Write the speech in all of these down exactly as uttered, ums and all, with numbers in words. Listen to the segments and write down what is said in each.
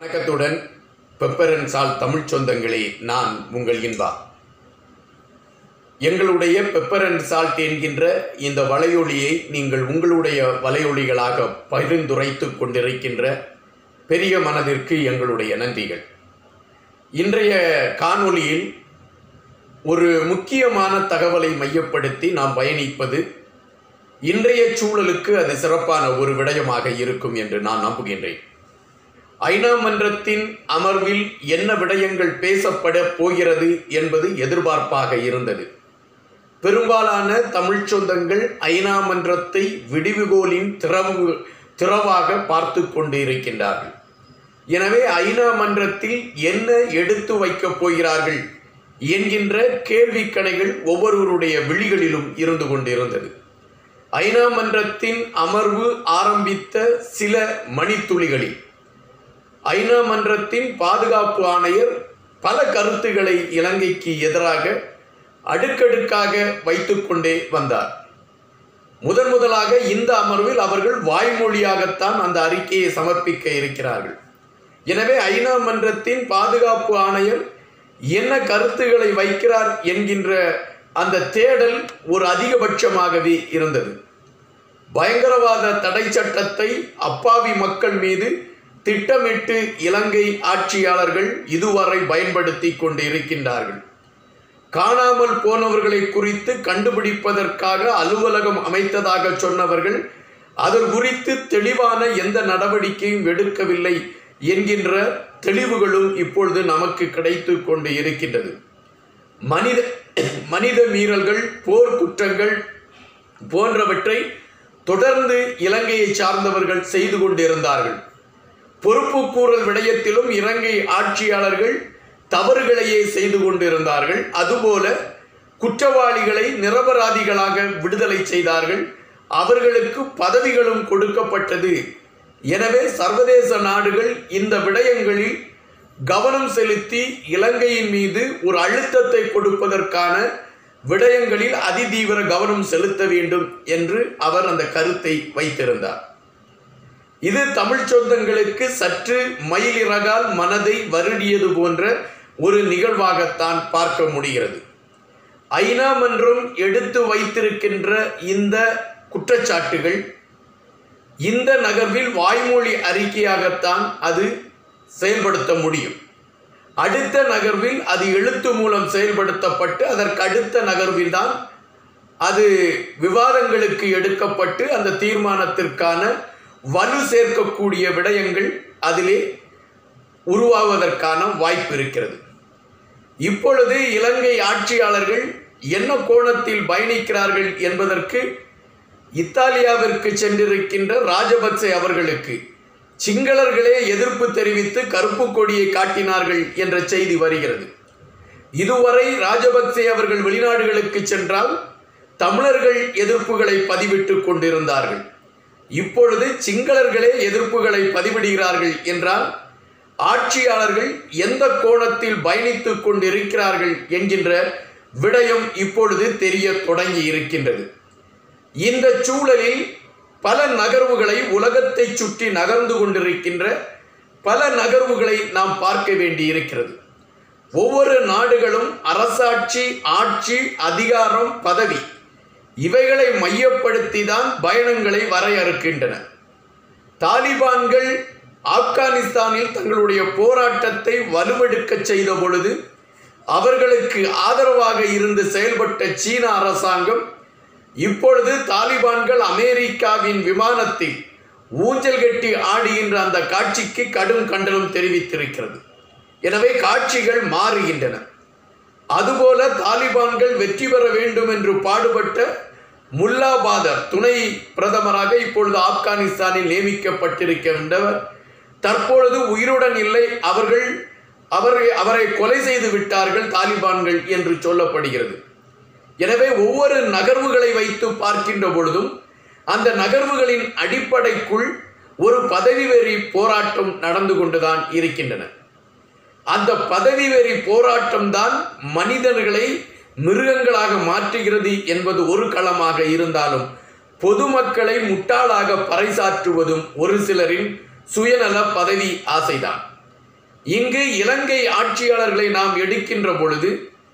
வணக்கத்துடன் பெப்பரன் சால் தமிழ் சொந்தங்களே, நான் உங்கள் இன்பா. எங்களுடைய பெப்பரன் சால்ட் என்கின்ற இந்த வலையொலியை நீங்கள் உங்களுடைய வலையொலிகளாக பகிர்ந்துரைத்து கொண்டிருக்கின்ற பெரிய மனதிற்கு எங்களுடைய நன்றிகள். இன்றைய காணொளியில் ஒரு முக்கியமான தகவலை மையப்படுத்தி நாம் பயணிப்பது இன்றைய சூழலுக்கு அது சிறப்பான ஒரு விடயமாக இருக்கும் என்று நான் நம்புகின்றேன். ஐநா மன்றத்தின் அமர்வில் என்ன விடயங்கள் பேசப்பட போகிறது என்பது எதிர்பார்ப்பாக இருந்தது. பெரும்பாலான தமிழ் சொந்தங்கள் ஐநா மன்றத்தை விடிவுகோலின் திறவு திறவாக பார்த்து கொண்டு இருக்கின்றார்கள். எனவே ஐநா மன்றத்தில் என்ன எடுத்து வைக்கப் போகிறார்கள் என்கின்ற கேள்விக்கணைகள் ஒவ்வொருவருடைய விழிகளிலும் இருந்து கொண்டிருந்தது. ஐநா மன்றத்தின் அமர்வு ஆரம்பித்த சில மணித்துளிகளில் ஐநா மன்றத்தின் பாதுகாப்பு ஆணையர் பல கருத்துக்களை இலங்கைக்கு எதிராக அடுக்கடுக்காக வைத்து கொண்டே வந்தார். முதன் முதலாக இந்த அமர்வில் அவர்கள் வாய்மொழியாகத்தான் அந்த அறிக்கையை சமர்ப்பிக்க இருக்கிறார்கள். எனவே ஐநா மன்றத்தின் பாதுகாப்பு ஆணையர் என்ன கருத்துக்களை வைக்கிறார் என்கின்ற அந்த தேடல் ஒரு அதிகபட்சமாகவே இருந்தது. பயங்கரவாத தடை சட்டத்தை அப்பாவி மக்கள் மீது திட்டமிட்டு இலங்கை ஆட்சியாளர்கள் இதுவரை பயன்படுத்தி கொண்டு இருக்கின்றார்கள். காணாமல் போனவர்களை குறித்து கண்டுபிடிப்பதற்காக அலுவலகம் அமைத்ததாக சொன்னவர்கள் அது குறித்து தெளிவான எந்த நடவடிக்கையும் எடுக்கவில்லை என்கின்ற தெளிவுகளும் இப்பொழுது நமக்கு கிடைத்து கொண்டு இருக்கின்றது. மனித மனித மீறல்கள், போர் குற்றங்கள் போன்றவற்றை தொடர்ந்து இலங்கையை சார்ந்தவர்கள் செய்து கொண்டிருந்தார்கள். பொறுப்புக்கூறல் விடயத்திலும் இலங்கை ஆட்சியாளர்கள் தவறுகளையே செய்து கொண்டிருந்தார்கள். அதுபோல குற்றவாளிகளை நிரபராதிகளாக விடுதலை செய்தார்கள். அவர்களுக்கு பதவிகளும் கொடுக்கப்பட்டது. எனவே சர்வதேச நாடுகள் இந்த விடயங்களில் கவனம் செலுத்தி இலங்கையின் மீது ஒரு அழுத்தத்தை கொடுப்பதற்கான விடயங்களில் அதிதீவிர கவனம் செலுத்த வேண்டும் என்று அவர் அந்த கருத்தை வைத்திருந்தார். இது தமிழ் சொந்தங்களுக்கு சற்று மயிலிறகால் மனதை வருடியது போன்ற ஒரு நிகழ்வாகத்தான் பார்க்க முடிகிறது. ஐநா மன்றம் எடுத்து வைத்திருக்கின்ற இந்த குற்றச்சாட்டுகள் இந்த நகர்வில் வாய்மொழி அறிக்கையாகத்தான் அது செயல்படுத்த முடியும். அடுத்த நகர்வில் அது எழுத்து மூலம் செயல்படுத்தப்பட்டு அதற்கு அடுத்த நகர்வில் தான் அது விவாதங்களுக்கு எடுக்கப்பட்டு அந்த தீர்மானத்திற்கான வலு சேர்க்கக்கூடிய விடயங்கள் அதிலே உருவாவதற்கான வாய்ப்பு இருக்கிறது. இப்பொழுது இலங்கை ஆட்சியாளர்கள் என்ன கோணத்தில் பயணிக்கிறார்கள் என்பதற்கு இத்தாலியாவிற்கு சென்றிருக்கின்ற ராஜபக்சே அவர்களுக்கு சிங்களர்களே எதிர்ப்பு தெரிவித்து கருப்பு கொடியை காட்டினார்கள் என்ற செய்தி வருகிறது. இதுவரை ராஜபக்சே அவர்கள் வெளிநாடுகளுக்கு சென்றால் தமிழர்கள் எதிர்ப்புகளை பதிவிட்டு கொண்டிருந்தார்கள். இப்பொழுது சிங்களர்களே எதிர்ப்புகளை பதிவிடுகிறார்கள் என்றால் ஆட்சியாளர்கள் எந்த கோணத்தில் பயணித்துக் கொண்டிருக்கிறார்கள் என்கின்ற விடயம் இப்பொழுது தெரிய தொடங்கி இருக்கின்றது. இந்த சூழலில் பல நகர்வுகளை உலகத்தை சுற்றி நகர்ந்து கொண்டிருக்கின்ற பல நகர்வுகளை நாம் பார்க்க வேண்டி இருக்கிறது. ஒவ்வொரு நாடுகளும் அரசாட்சி, ஆட்சி, அதிகாரம், பதவி இவைகளை மையப்படுத்தி தான் பயணங்களை வரையறுக்கின்றன. தாலிபான்கள் ஆப்கானிஸ்தானில் தங்களுடைய போராட்டத்தை வலுவெடுக்க செய்த பொழுது அவர்களுக்கு ஆதரவாக இருந்து செயல்பட்ட சீன அரசாங்கம் இப்பொழுது தாலிபான்கள் அமெரிக்காவின் விமானத்தில் ஊஞ்சல் கட்டி ஆடுகின்ற அந்த காட்சிக்கு கடும் கண்டனம் தெரிவித்திருக்கிறது. எனவே காட்சிகள் மாறுகின்றன. அதுபோல தாலிபான்கள் வெற்றி பெற வேண்டும் என்று பாடுபட்ட முல்லா பாதர் துணை பிரதமராக இப்பொழுது ஆப்கானிஸ்தானில் நியமிக்கப்பட்டிருக்கின்றவர் தற்பொழுது உயிருடன் இல்லை. அவர்கள் அவரை அவரை கொலை செய்து விட்டார்கள் தாலிபான்கள் என்று சொல்லப்படுகிறது. எனவே ஒவ்வொரு நகர்வுகளை வைத்து பார்க்கின்ற பொழுதும் அந்த நகர்வுகளின் அடிப்படைக்குள் ஒரு பதவி வெறி போராட்டம் நடந்து கொண்டுதான் இருக்கின்றன. அந்த பதவி வெறி போராட்டம் தான் மனிதர்களை மிருகங்களாக மாற்றுகிறது என்பது ஒரு களமாக இருந்தாலும் பொதுமக்களை முட்டாளாக பறைசாற்றுவதும் ஒரு சிலரின் சுயநல பதவி ஆசைதான். இங்கு இலங்கை ஆட்சியாளர்களை நாம் எடுக்கின்ற பொழுது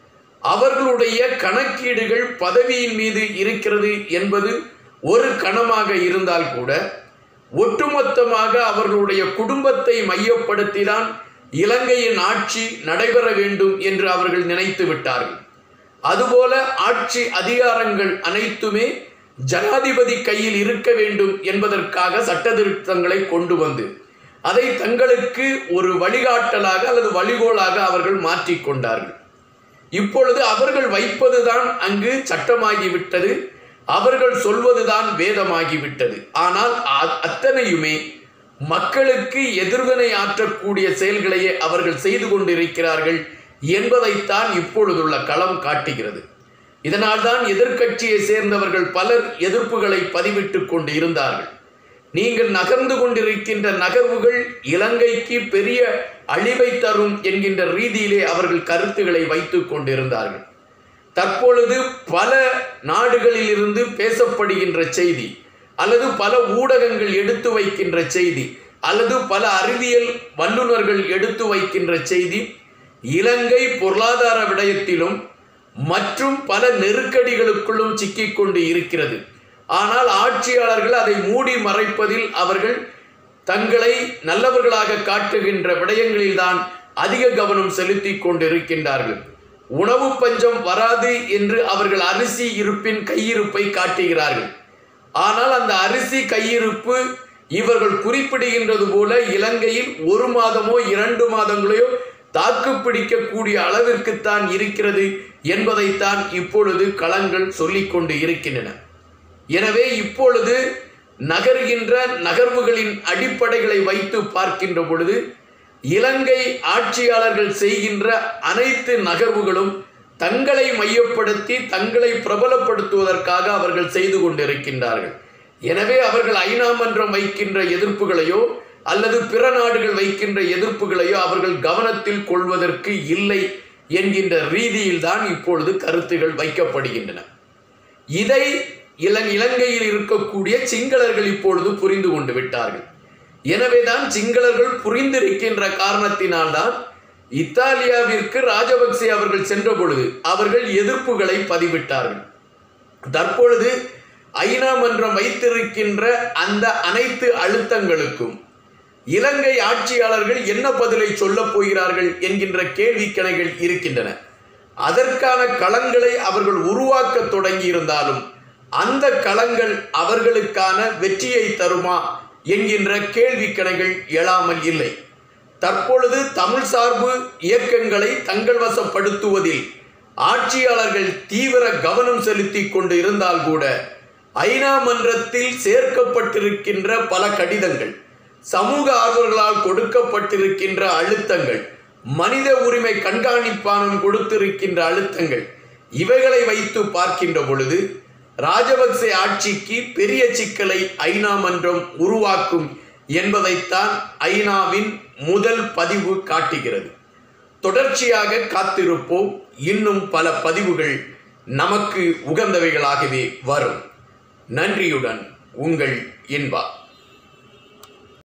அவர்களுடைய கணக்கீடுகள் பதவியின் மீது இருக்கிறது என்பது ஒரு கணமாக இருந்தால் கூட ஒட்டுமொத்தமாக அவர்களுடைய குடும்பத்தை மையப்படுத்திதான் இலங்கையின் ஆட்சி நடைபெற வேண்டும் என்று அவர்கள் நினைத்து விட்டார்கள். அதுபோல ஆட்சி அதிகாரங்கள் அனைத்துமே ஜனாதிபதி கையில் இருக்க வேண்டும் என்பதற்காக சட்ட திருத்தங்களை கொண்டு வந்து அதை தங்களுக்கு ஒரு வழிகாட்டலாக அல்லது வழிகோலாக அவர்கள் மாற்றிக்கொண்டார்கள். இப்பொழுது அவர்கள் வைப்பதுதான் அங்கு சட்டமாகிவிட்டது, அவர்கள் சொல்வதுதான் வேதமாகிவிட்டது. ஆனால் அத்தனையுமே மக்களுக்கு எதிர்வினை ஆற்றக்கூடிய செயல்களையே அவர்கள் செய்து கொண்டிருக்கிறார்கள் என்பதைத்தான் இப்பொழுதுள்ள களம் காட்டுகிறது. இதனால்தான் எதிர்க்கட்சியை சேர்ந்தவர்கள் பலர் எதிர்ப்புகளை பதிவிட்டு கொண்டு இருந்தார்கள். நீங்கள் நகர்ந்து கொண்டிருக்கின்ற நகர்வுகள் இலங்கைக்கு பெரிய அழிவை தரும் என்கின்ற ரீதியிலே அவர்கள் கருத்துக்களை வைத்து கொண்டிருந்தார்கள். தற்பொழுது பல நாடுகளில் இருந்து பேசப்படுகின்ற செய்தி அல்லது பல ஊடகங்கள் எடுத்து வைக்கின்ற செய்தி அல்லது பல அறிவியல் வல்லுநர்கள் எடுத்து வைக்கின்ற செய்தி இலங்கை பொருளாதார விடயத்திலும் மற்றும் பல நெருக்கடிகளுக்குள்ளும் சிக்கிக்கொண்டு இருக்கிறது. ஆனால் ஆட்சியாளர்கள் அதை மூடி மறைப்பதில் அவர்கள் தங்களை நல்லவர்களாக காட்டுகின்ற விடயங்களில்தான் அதிக கவனம் செலுத்தி கொண்டிருக்கின்றார்கள். உணவு பஞ்சம் வராது என்று அவர்கள் அரிசி இருப்பின் கையிருப்பை காட்டுகிறார்கள். ஆனால் அந்த அரிசி கையிருப்பு இவர்கள் குறிப்பிடுகின்றது போல இலங்கையில் ஒரு மாதமோ இரண்டு மாதங்களையோ தாக்கு பிடிக்கக்கூடிய அளவிற்குத்தான் இருக்கிறது என்பதைத்தான் இப்பொழுது களங்கள் சொல்லிக் கொண்டு இருக்கின்றன. எனவே இப்பொழுது நகர்கின்ற நகர்வுகளின் அடிப்படைகளை வைத்து பார்க்கின்ற பொழுது இலங்கை ஆட்சியாளர்கள் செய்கின்ற அனைத்து நகர்வுகளும் தங்களை மையப்படுத்தி தங்களை பிரபலப்படுத்துவதற்காக அவர்கள் செய்து கொண்டிருக்கின்றார்கள். எனவே அவர்கள் ஐநா மன்றம் வைக்கின்ற எதிர்ப்புகளையோ அல்லது பிற நாடுகள் வைக்கின்ற எதிர்ப்புகளையோ அவர்கள் கவனத்தில் கொள்வதற்கு இல்லை என்கின்ற ரீதியில் தான் இப்பொழுது கருத்துகள் வைக்கப்படுகின்றன. இதை இலங்கையில் இருக்கக்கூடிய சிங்களர்கள் இப்பொழுது புரிந்து கொண்டு விட்டார்கள். எனவேதான் சிங்களர்கள் புரிந்திருக்கின்ற காரணத்தினால்தான் இத்தாலியாவிற்கு ராஜபக்சே அவர்கள் சென்ற பொழுது அவர்கள் எதிர்ப்புகளை பதிவிட்டார்கள். தற்பொழுது ஐநா மன்றம் வைத்திருக்கின்ற அந்த அனைத்து அழுத்தங்களுக்கும் இலங்கை ஆட்சியாளர்கள் என்ன பதிலை சொல்லப் போகிறார்கள் என்கின்ற கேள்விக்கணைகள் இருக்கின்றன. அதற்கான களங்களை அவர்கள் உருவாக்க தொடங்கி இருந்தாலும் அந்த களங்கள் அவர்களுக்கான வெற்றியை தருமா என்கின்ற கேள்விக்கணைகள் எழாமல் இல்லை. தற்பொழுது தமிழ் சார்பு இயக்கங்களை தங்கள் வசப்படுத்துவதில் ஆட்சியாளர்கள் தீவிர கவனம் செலுத்தி கொண்டு இருந்தால் கூட ஐநா மன்றத்தில் சேர்க்கப்பட்டிருக்கின்ற பல கடிதங்கள், சமூக ஆர்வலர்களால் கொடுக்கப்பட்டிருக்கின்ற அழுத்தங்கள், மனித உரிமை கண்காணிப்பாளர் கொடுத்திருக்கின்ற அழுத்தங்கள், இவைகளை வைத்து பார்க்கின்ற பொழுது ராஜபக்சே ஆட்சிக்கு பெரிய சிக்கலை ஐநா மன்றம் உருவாக்கும் என்பதைத்தான் ஐநாவின் முதல் பதிவு காட்டுகிறது. தொடர்ச்சியாக காத்திருப்போம். இன்னும் பல பதிவுகள் நமக்கு உகந்தவைகளாகவே வரும். நன்றியுடன் உங்கள் இன்பா.